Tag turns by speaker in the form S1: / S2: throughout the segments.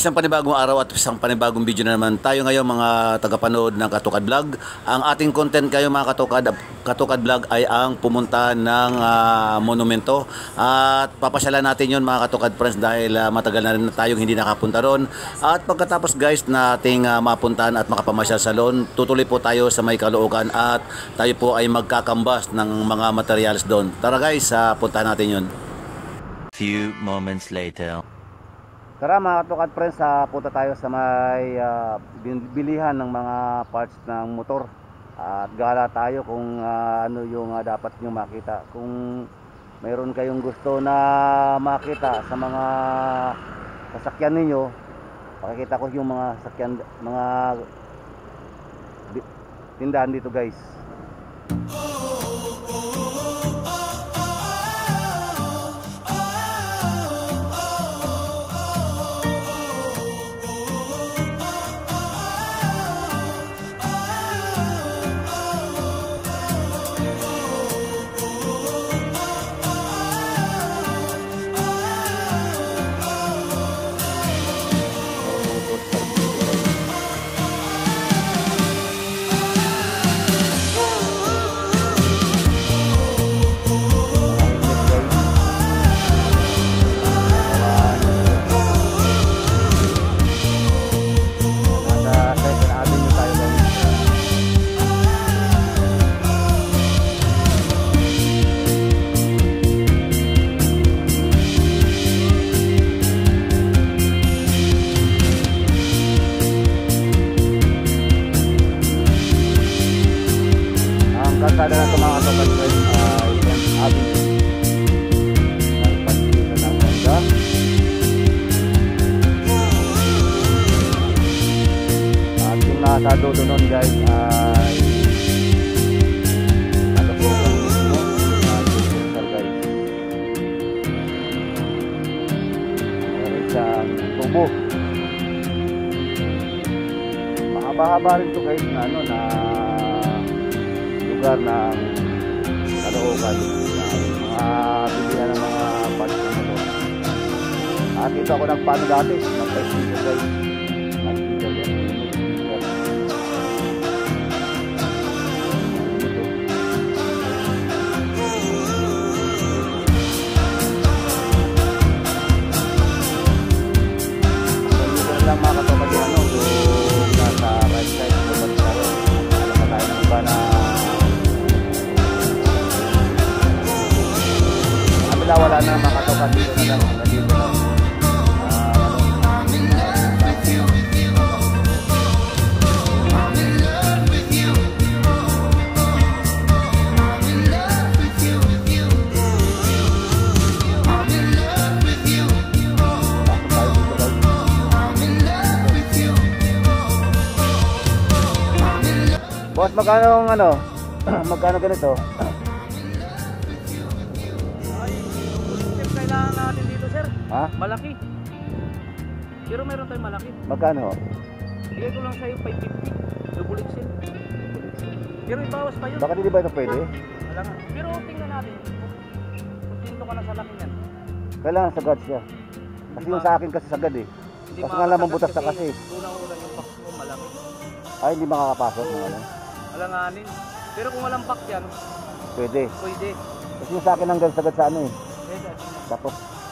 S1: Isang panibagong araw at isang panibagong video na naman tayo ngayon mga tagapanood ng Katukad Vlog. Ang ating content kayo mga Katukad Vlog ay ang pumunta ng monumento. At papasyalan natin yon mga Katukad friends dahil matagal na rin tayong hindi nakapunta ron. At pagkatapos guys nating mapuntahan at makapamasyal sa Loon, tutuloy po tayo sa May Caloocan at tayo po ay magkakambas ng mga materials doon. Tara guys, puntahan natin yon.
S2: Few moments later.
S3: Tara mga Katukad friends, punta tayo sa may bilihan ng mga parts ng motor. At gala tayo kung ano yung dapat nyo makita. Kung mayroon kayong gusto na makita sa mga sasakyan ninyo, pakikita ko yung mga sasakyan, mga tindahan dito guys. Kalsada na ito mga Katukad friends, yan avenue ng pagkita ng Honda. At yung nasa dulo nun guys ay nakapunan mismo sensor guys. Meron siyang tubo. Mahaba-haba rin ito guys na ano na lugar ng Caloocan, mga bilihan ng mga parts ng motor. At dito ako nagpano dati, nagpa-speaker guys. Nag-speaker yan. Dito lang mga Katukad yan, yung nasa right side, lumad tayo. Alam pa tayo ng iba na wala na mga Katukad dito na lang, nandito na boss, magkano ano magkano ganito?
S4: Kailangan natin dito sir.
S3: Ha?
S4: Malaki. Pero meron tayong malaki.
S3: Magkano?
S4: Bigay ko lang sa'yo 550. Double XL. Pero ibawas pa yun.
S3: Bakit hindi ba ito pwede?
S4: Wala nga. Pero tingnan natin. Kontento ka na sa laki yan.
S3: Kailangan sagad siya. Kasi yung sa akin kasi sagad eh. Kasi nga lamang butas na kasi.
S4: Unang-unang yung box mo malaki.
S3: Ay, hindi makakapasok na ano.
S4: Alanganin. Pero kung walang pack yan,
S3: Pwede.
S4: pwede.
S3: Kasi yung sa akin hanggang sagad sa ano eh.
S4: Pwede.
S3: Tapos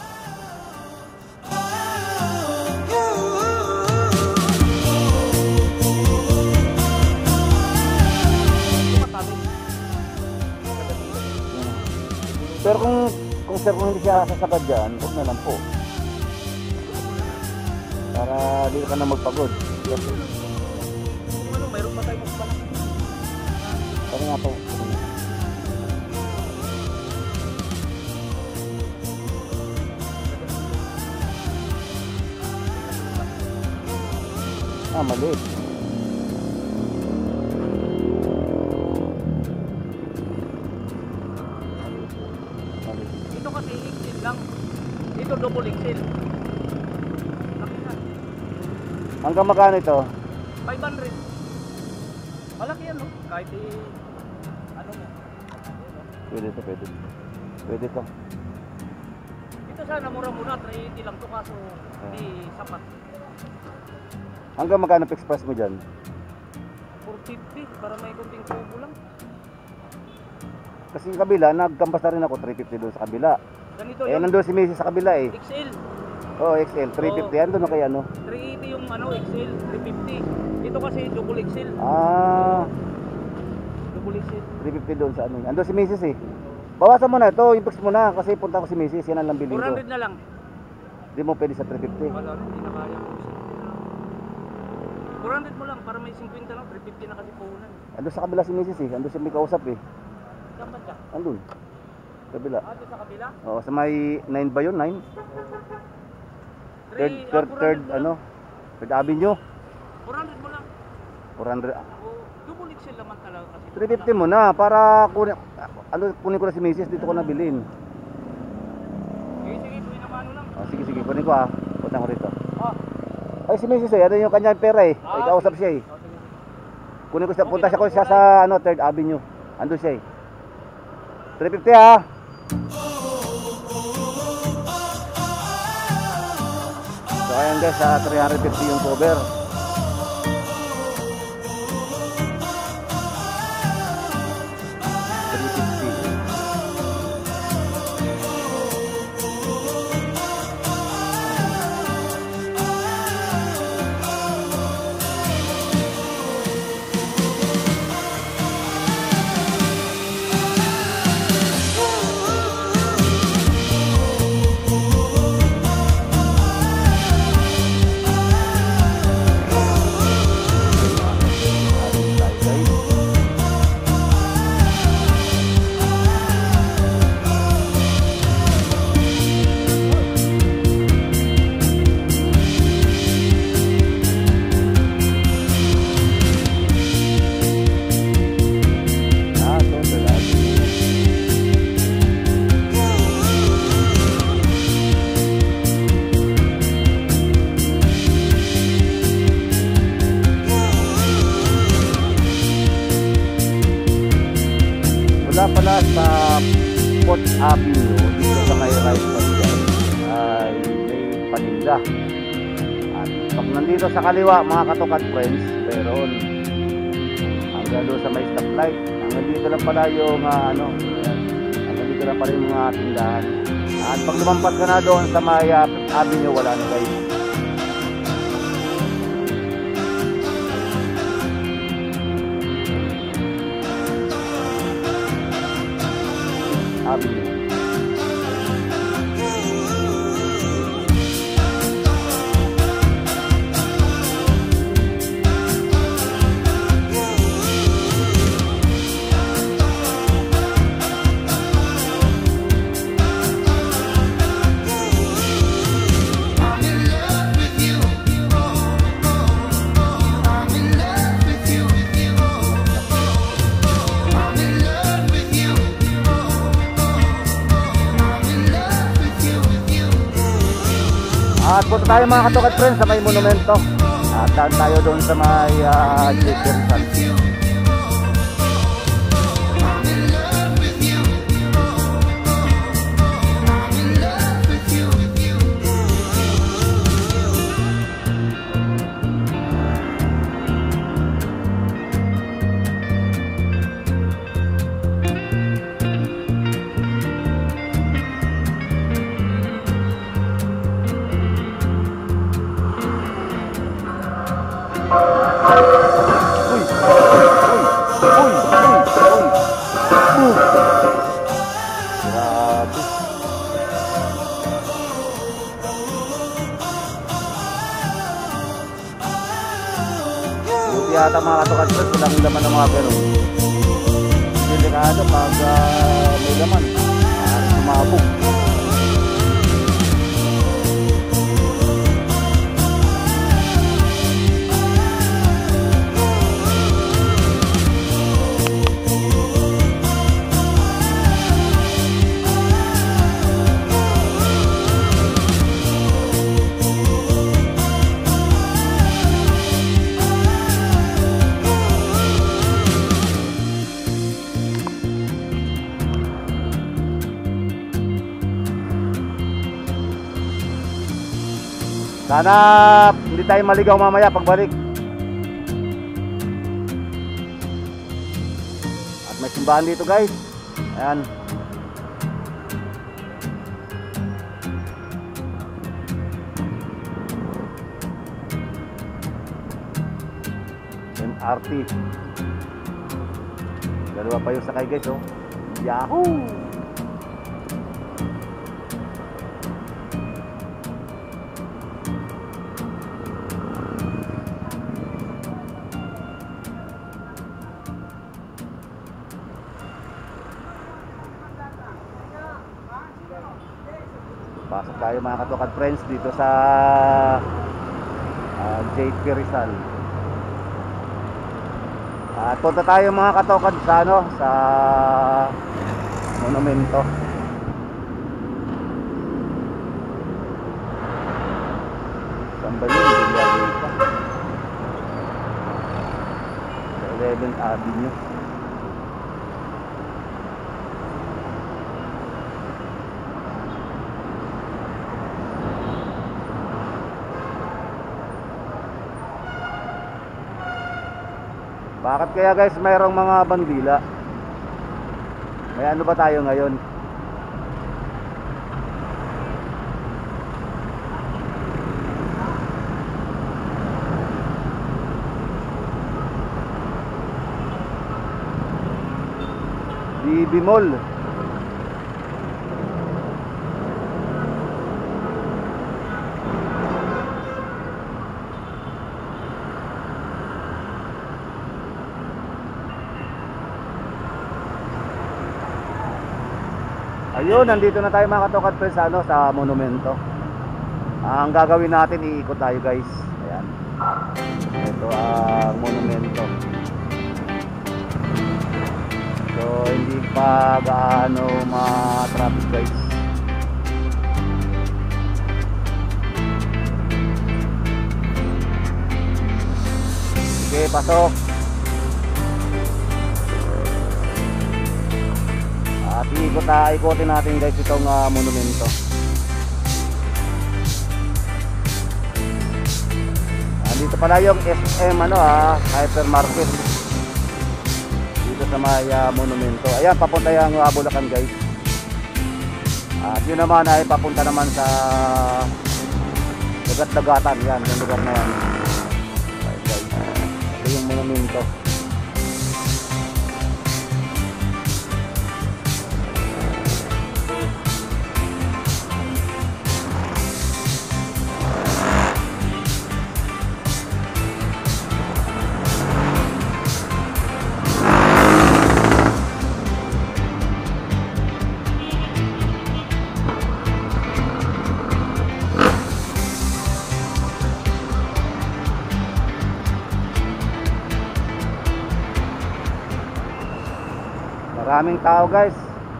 S3: pero kung sir kung hindi siya sasagad dyan, huwag na lang po. Para di ka na magpagod. Yes.
S4: Ano, mayroon pa tayong magpala.
S3: Pero nga po. Maliit.
S4: Ito kasi XL lang. Ito double XL.
S3: Hanggang magkano ito?
S4: 500. Malaki yan no? Kahit ano mo.
S3: Pwede ito, pwede. Pwede ito.
S4: Ito sana mura muna, 380 lang to kaso hindi sapat.
S3: Hanggang magkano fixed price mo dyan?
S4: 450 para may kunting tubo lang.
S3: Kasi yung kabila, nagkampas na rin ako 350 doon sa kabila.
S4: Ganito
S3: Eh,
S4: yung
S3: nandun si Mrs. sa kabila eh.
S4: XL.
S3: Oo, XL, 350. Yan doon na kay ano.
S4: 380 yung ano, XL, 350. Ito kasi double XL.
S3: Ah,
S4: Double XL.
S3: 350 doon sa ano. Andun si Mrs. eh. Bawasan mo na ito, yung fix mo na kasi punta ko si Mrs. Yan ang lang bilhin ko.
S4: 400 na lang.
S3: Hindi mo pwede sa 350.
S4: Wala rin, hindi na kaya ko. 400 mo lang para may 50 lang, 350 na kasi puhunan.
S3: Andun sa kabila si Mrs. eh. Andun siya may kausap eh.
S4: Saan ba ka?
S3: Andun. Kabila.
S4: Ah, doon sa kabila?
S3: Oo, sa may 9 ba yun? 9? Third,
S4: 400 mo
S3: ano? Third Avenue.
S4: 400 mo lang.
S3: 400.
S4: O, double XL naman talaga kasi.
S3: 350 mo na para kunin, ano, kunin ko na si Mrs. Dito ko na bilhin.
S4: Sige, sige, tuwin naman ano lang.
S3: Oh, sige, sige, kunin ko ah. Punta ko rito.
S4: Ah,
S3: Ay, si Mrs. eh, ano yung kanyang pera eh. Ay, kausap siya eh.
S4: oh, sige.
S3: Kunin ko siya, punta siya sa ano, 3rd Avenue. Andun siya eh. 350 ah. So ayan guys, 350 yung cover. Wala pala sa Port Avenue dito sa may right side dyan, ay may paninda. At pag nandito sa kaliwa mga katukad friends, meron hanggang doon sa may stoplight. Hanggang dito lang pala yung ano, hanggang dito lang pala yung mga tindahan. At pag lumampas ka na doon sa may avenue, wala na guys. Avenue. At punta tayo mga katukad friends sa may monumento. At daan tayo doon sa may Jefferson. Grabe. Buti yata mga katukad friends, walang laman ng mga ganun. Delikado pag may laman. Sumabog. Sana hindi tayo maligaw mamaya pagbalik. At may simbahan dito guys. Ayan. MRT. Dalawa pa yung sakay guys, oh. Yahoo! Pasok tayo mga katukad friends dito sa JP Rizal. At punta tayo mga katukad sa ano, sa monumento. Saan ba yun? Sa 11th Avenue. Bakit kaya guys mayroong mga bandila? May ano ba tayo ngayon? DB Mall. Ayun, nandito na tayo mga katukad friends sa, ano, sa monumento. Ang gagawin natin, iikot tayo guys. Ayan. Ito ang monumento. So, hindi pa gaano ma-traffic guys. Sige, pasok. At ikotin natin guys itong monumento. Dito pala yung SM hypermarket. Dito sa may monumento. Ayan, papunta yung Bulacan guys. At yun naman ay papunta naman sa dagat-dagatan. Yan, yung lugar na yan. Okay, guys. Ito yung monumento. Maraming tao guys.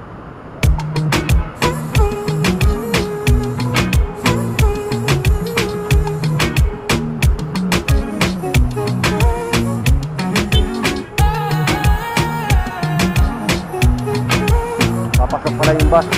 S3: Papasok pala yung bus.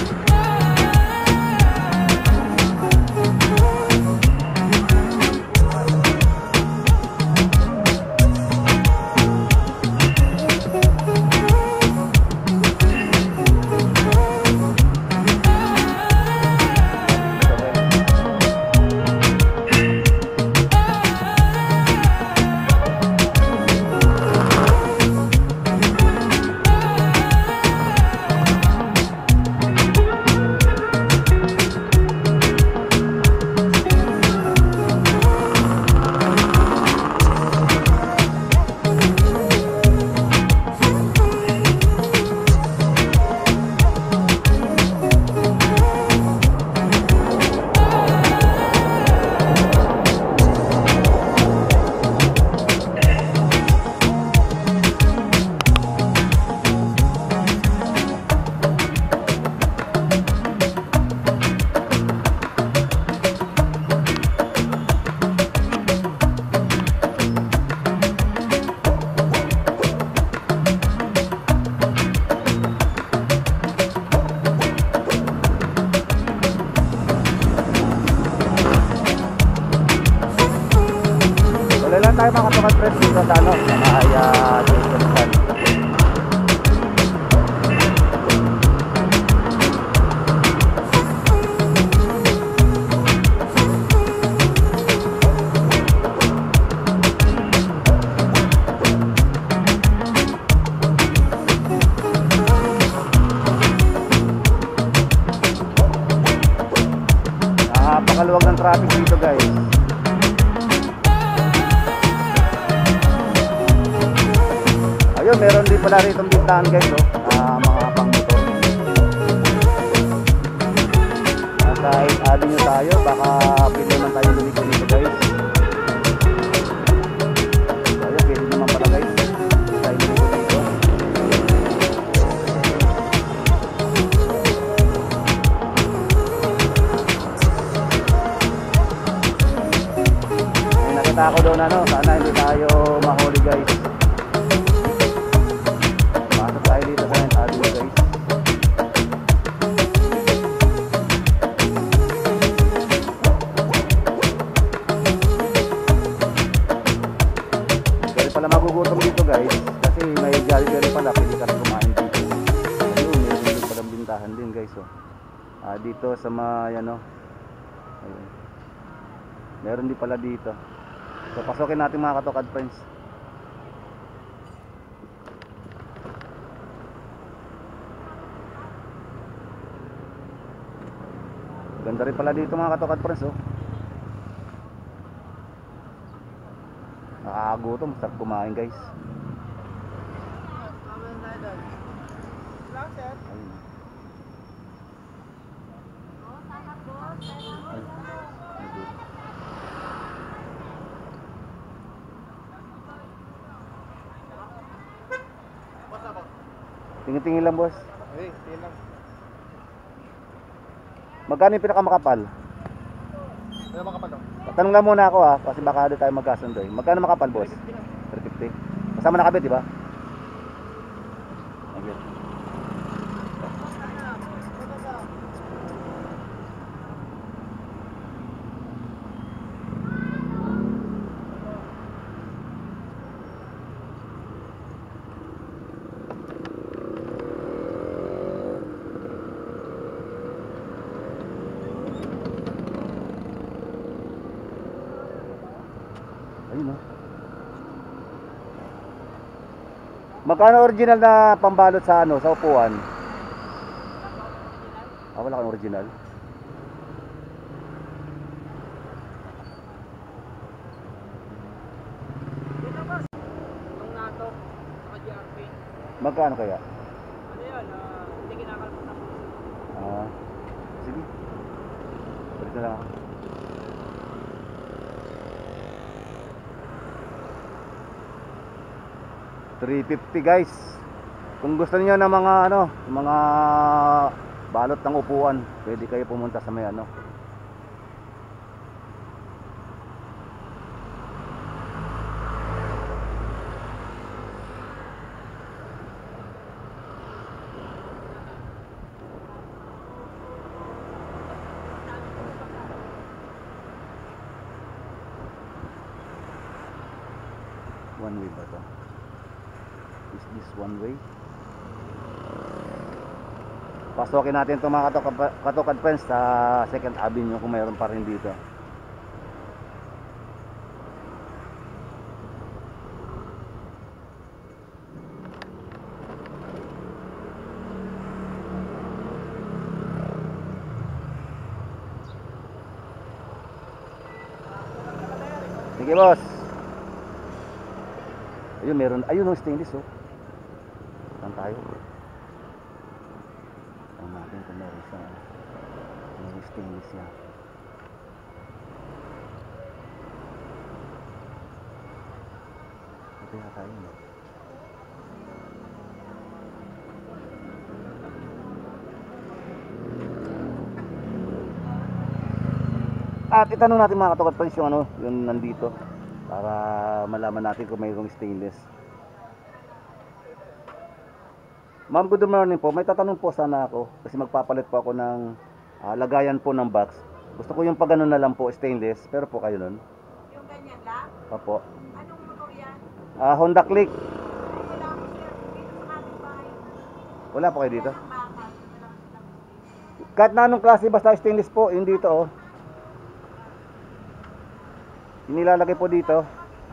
S3: katukat friends dito sa ano, sa Mahaya Junction Stand. Napakaluwag ng traffic dito guys. Ayun, meron din pala rito bintahan guys, oh, mga pang-motor. Nasa 8th Avenue tayo, baka pwede naman tayo lumigo dito guys. So, ayun, pwede naman pala guys tayo lumigo dito. Ay, nakita ko doon ano, sana hindi tayo mahuli guys. Pasok tayo dito sa 9th Avenue guys. Pwede pala magugutom dito guys, kasi may Jollibee pala, pwede ka rin kumain dito. Ayun, meron din palang bintahan din guys, oh. Dito sa may ano, ayun. Meron din pala dito. So pasokin natin mga katokad friends. Ganda rin pala dito mga katokad friends, oh. Nakakagutom, sarap kumain guys. Ayun. Tingin-tingin lang boss.
S4: lang.
S3: Magkano yung pinakamakapal?
S4: Ano makapal daw?
S3: Tanong lang muna ako kasi baka doon tayo magkasundo eh. Magkano makapal boss? 350. Kasama na kabit, di ba? Thank you. Ayun, oh. Magkano original na pambalot sa ano, sa upuan? Wala kang original.
S4: Itong NATO, saka GRP.
S3: Magkano kaya?
S4: Ano yan? Hindi kinakalimutan ko.
S3: Sige. Balik na lang ako. 350 guys. Kung gusto niyo ng mga ano, mga balot ng upuan, pwede kayo pumunta sa may ano. One way ba to? Is this one way? Pasokin natin itong mga katokad friends sa 2nd Avenue kung mayroon pa rin dito. Sige boss. Ayun, meron. Ayun ang stainless, oh. Saan tayo? Saan natin kung meron sa stainless yan. Ito yata yun, oh. At itanong natin mga katokad friends yung ano, yung nandito, para malaman natin kung mayroong stainless. Ma'am, good morning po. May tatanong po sana ako kasi magpapalit po ako ng lagayan po ng box. Gusto ko yung pag ano na lang po, stainless, pero po kayo nun.
S5: Yung ganyan lang?
S3: Opo.
S5: Anong motor
S3: Honda Click. Wala po kayo dito? Kahit na anong klase, basta stainless po, yung dito oh. Inilalagay po dito.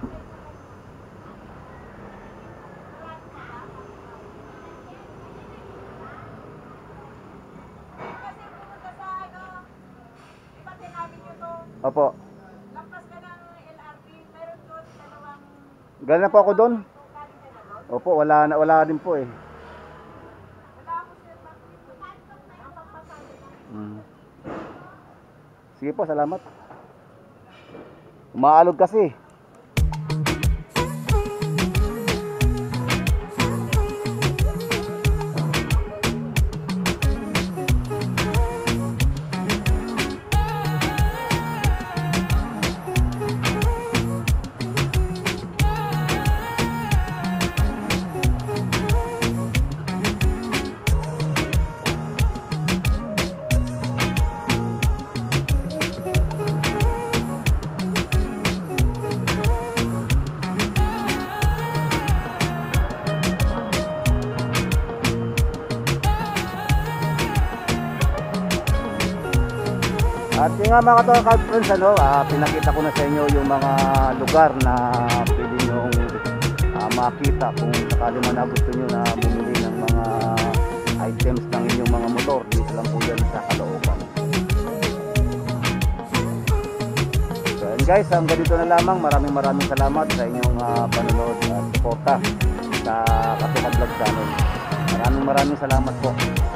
S3: Opo.
S5: Lampas ka ng LRT, meron doon dalawang
S3: Galing na po ako doon. Opo, wala din po eh.
S5: wala ako sir dito. Ang pagpasado na.
S3: Sige po, salamat. Umaalog kasi. At yung nga mga ka-Tokat friends, pinakita ko na sa inyo yung mga lugar na pwede nyong makita kung sakali man na gusto nyo na bumili ng mga items ng inyong mga motor. Dito lang po yan sa Caloocan. So and guys, hanggang dito na lamang. Maraming salamat sa inyong panonood at suporta sa Katokat Vlog channel. Maraming salamat po.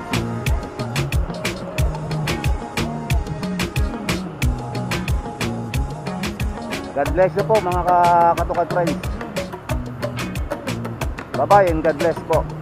S3: God bless you po mga Katokat friends. Bye bye and God bless po.